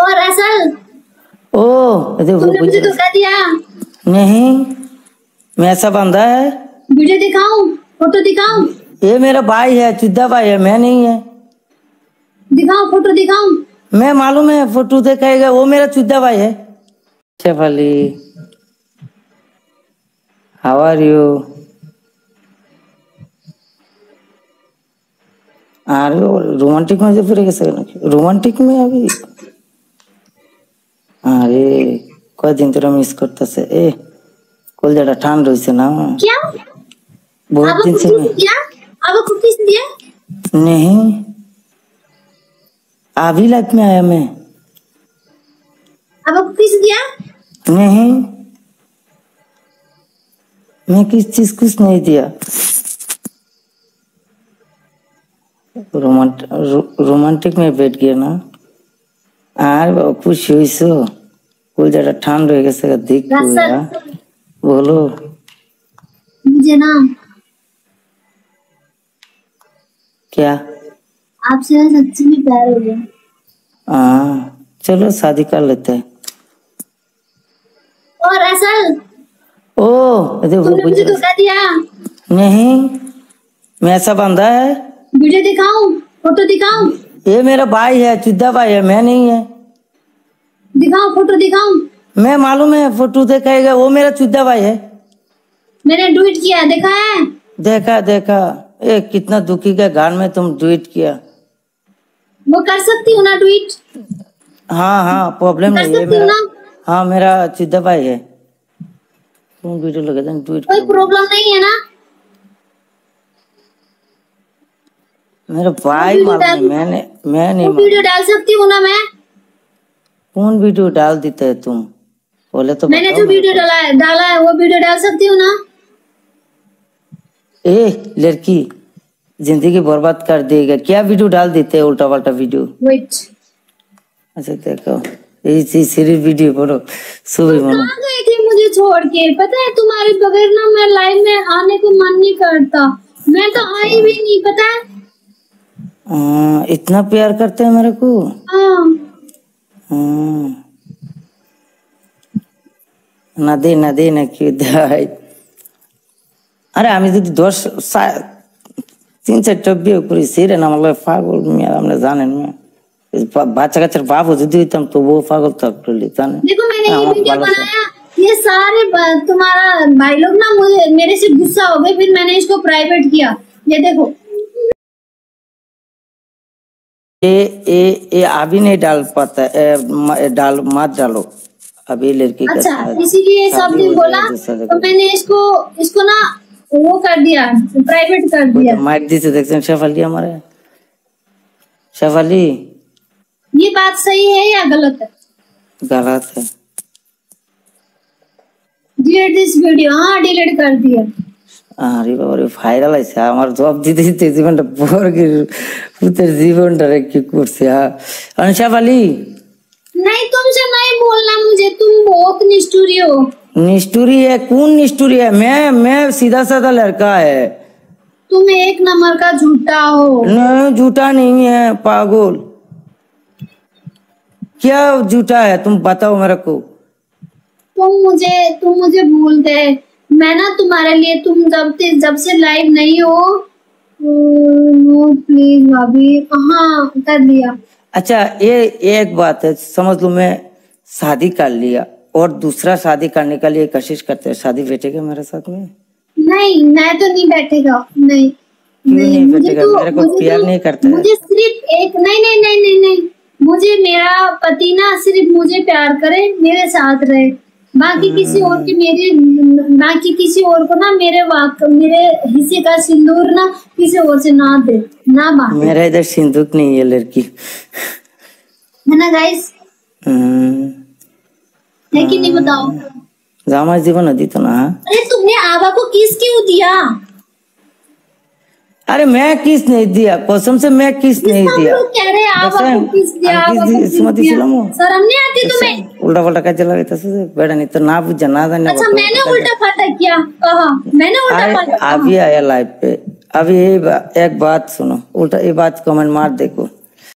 और असल तुमने मुझे धोखा दिया। नहीं, मैं ऐसा बंदा है। वीडियो दिखाऊं, फोटो दिखाऊं? ये मेरा भाई है, चुद्दा भाई है, मैं नहीं है। दिखाऊं, फोटो दिखाऊं? मैं मालूम है, फोटो दिखाएगा, वो मेरा चुद्दा भाई है। Shefali, how are you? अरे रोमांटिक में फिर कैसे रोमांटिक में अभी अरे কয়দিন তোরা মিস করতেছে এ কলজাটা ঠান রইছে না क्या बहुत दिन से क्या आपको किस दिया? नहीं, अभी लाइफ में आया मैं। आपको किस दिया? नहीं, मैं किस चीज कुछ नहीं दिया। रोमांटिक में बैठ गया ना। আর খুশি হইছো? কলজাটা ঠান রয়ে গেছে দেখ बोलो। मुझे ना क्या आपसे सच्ची में प्यार हो गया। हाँ, चलो शादी कर लेते हैं। और असल तुमने मुझे धोखा दिया। नहीं, मैं ऐसा बंदा है। वीडियो दिखाऊं, फोटो दिखाऊं? ये मेरा भाई है, चुद्दा भाई है, मैं नहीं है। दिखाऊं, फोटो दिखाऊं? मैं मालूम है, फोटो दिखाएगा, वो मेरा चुद्दा भाई है। मैंने ट्वीट किया, देखा है? देखा देखा। ए कितना दुखी का गान में तुम ट्वीट किया। वो कर सकती हूँ ना ट्वीट? हाँ, प्रॉब्लम नहीं है मेरा। हाँ, मेरा चुद्दा भाई है। तुम वीडियो लगा दें ट्वीट। कोई प्रॉब्लम नहीं है ना? मेरा भाई मालूम है, मैं नहीं। वीडियो डाल सकती हूँ ना मैं? कौन वीडियो डाल देते है तुम? बोले तो मैंने जो वीडियो डाला है वो वीडियो डाल सकती हूँ ना? ए लड़की, जिंदगी बर्बाद कर देगा, क्या वीडियो डाल देते हैं उल्टा पल्टा वीडियो। वेट, अच्छा देखो, यही सिर्फ वीडियो करो सुबह मनो। कहाँ गए थे मुझे छोड़ के? पता है तुम्हारे बगैर ना मैं लाइव में आने को मन नहीं करता। मैं तो आई भी नहीं, पता है? इतना प्यार करते हैं मेरे को। नदी नदी न क्यों दाई। अरे আমি যদি 3-4 বিয়ে করি সেরে না আমার পাগল মিয়া আপনি জানেন মিয়া বাচ্চা কাচ্চার বাপ যদি হইতাম তো वो पागल থাকতো জানেন। देखो मैंने ये वीडियो बनाया, ये सारे तुम्हारा भाई लोग ना मुझे मेरे से गुस्सा हो गए, फिर मैंने इसको प्राइवेट किया। ये देखो, ये अभी नहीं डाल पाता, डाल मत डालो अभी लड़की का। अच्छा, इसीलिए सब दिन बोला तो मैंने इसको ना वो कर दिया, प्राइवेट कर दिया। माइक दी से देखते हैं शेफाली हमारे। शेफाली, ये बात सही है या गलत है? गलत है। Delete this video. हाँ, डिलीट कर दिया। আরে বাবা রে ভাইরাল হইছে আমার জব দিতে দিতে জীবনটা বর্গের পুতের জীবনটা রে কি করছে। शेफाली नहीं, तुमसे नहीं बोलना मुझे, तुम बहुत निष्ठुरी हो। निष्ठुरी है? कौन निष्ठुरी है? मैं सीधा साधा लड़का है। तुम एक नंबर का झूठा हो। नहीं, झूठा नहीं है पागल। क्या झूठा है तुम बताओ मेरे को। तुम मुझे भूल गए। मैं ना तुम्हारे लिए, तुम जब से लाइव नहीं हो, नो प्लीज भाभी। हाँ, कर दिया। अच्छा, ये एक बात है समझ लो, मैं शादी कर लिया और दूसरा शादी करने के लिए कोशिश करते हैं, शादी बैठेगा मेरे साथ में? नहीं, मैं तो नहीं बैठेगा। नहीं नहीं बैठेगा, मेरे को प्यार नहीं करता है। मुझे सिर्फ एक नहीं, मुझे मेरा पति ना सिर्फ मुझे प्यार करे, मेरे साथ रहे, बाकी किसी और को ना मेरे हिस्से का सिंदूर ना किसी और से ना दे, ना बांटे। मेरा इधर सिंदूर नहीं है लड़की, है ना गाइस? है कि नहीं बताओ? जामा जीवन दी तो ना। अरे तुमने आवा को किस क्यों दिया? अरे मैं किस नहीं दिया, कसम से मैं किस नहीं दिया। कह रहे आवा को किस दिया? शर्म नहीं आती तुम्हें? उल्टा पल्टा क्या चला गया था बेटा, नहीं तो ना बुझा ना जाने। अच्छा, मैंने उल्टा पल्टा किया? कहा मैंने उल्टा पल्टा? अभी आया लाइव पे, अभी एक बात सुनो, उल्टा ये बात कमेंट मार देखो।